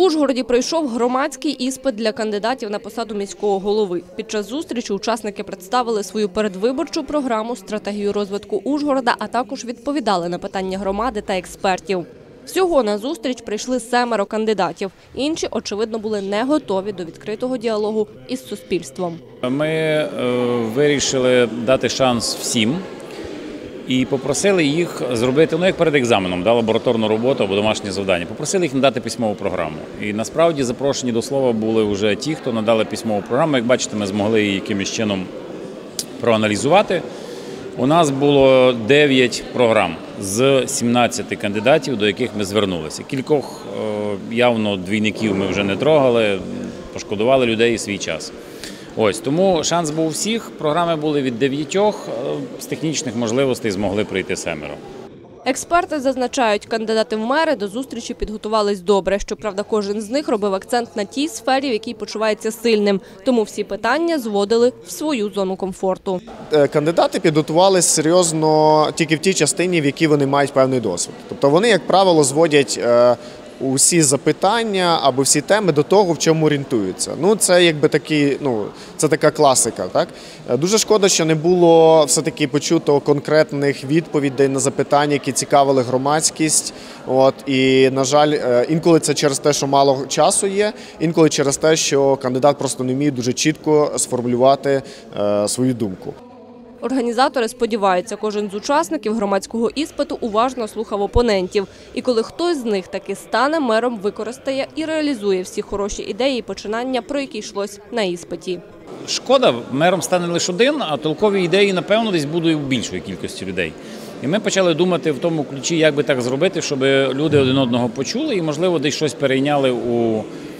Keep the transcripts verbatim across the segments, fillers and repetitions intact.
Ужгороді пройшов громадський іспит для кандидатів на посаду міського голови. Під час зустрічі учасники представили свою передвиборчу програму, стратегію розвитку Ужгорода, а також відповідали на питання громади та експертів. Всього на зустріч прийшли семеро кандидатів. Інші, очевидно, були не готові до відкритого діалогу із суспільством. Ми е, вирішили дати шанс всім і попросили їх зробити, ну як перед екзаменом, да, лабораторну роботу або домашнє завдання. Попросили їх надати письмову програму. І насправді запрошені до слова були вже ті, хто надали письмову програму. Як бачите, ми змогли її якимось чином проаналізувати. У нас було дев'ять програм з сімнадцяти кандидатів, до яких ми звернулися. Кількох явно двійників ми вже не трогали, пошкодували людей і свій час. Ось, тому шанс був у всіх, програми були від дев'ятьох, з технічних можливостей змогли прийти семеро. Експерти зазначають, кандидати в мери до зустрічі підготувались добре. Щоправда, кожен з них робив акцент на тій сфері, в якій почувається сильним. Тому всі питання зводили в свою зону комфорту. Кандидати підготувалися серйозно тільки в тій частині, в якій вони мають певний досвід. Тобто вони, як правило, зводять усі запитання або всі теми до того, в чому орієнтуються. Ну, це якби такі, ну, це така класика, так? Дуже шкода, що не було все-таки почуто конкретних відповідей на запитання, які цікавили громадськість. От, і, на жаль, інколи це через те, що мало часу є, інколи через те, що кандидат просто не вміє дуже чітко сформулювати е, свою думку. Організатори сподіваються, кожен з учасників громадського іспиту уважно слухав опонентів. І коли хтось з них таки стане мером, використає і реалізує всі хороші ідеї і починання, про які йшлось на іспиті. Шкода, мером стане лише один, а толкові ідеї, напевно, десь будуть у більшої кількості людей. І ми почали думати в тому ключі, як би так зробити, щоб люди один одного почули і, можливо, десь щось перейняли у,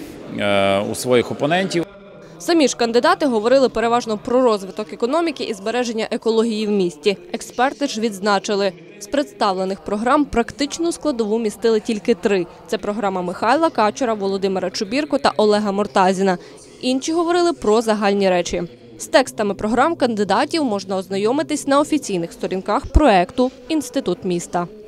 е, у своїх опонентів. Самі ж кандидати говорили переважно про розвиток економіки і збереження екології в місті. Експерти ж відзначили, з представлених програм практичну складову містили тільки три. Це програма Михайла Качура, Володимира Чубірко та Олега Мортазіна. Інші говорили про загальні речі. З текстами програм кандидатів можна ознайомитись на офіційних сторінках проекту «Інститут міста».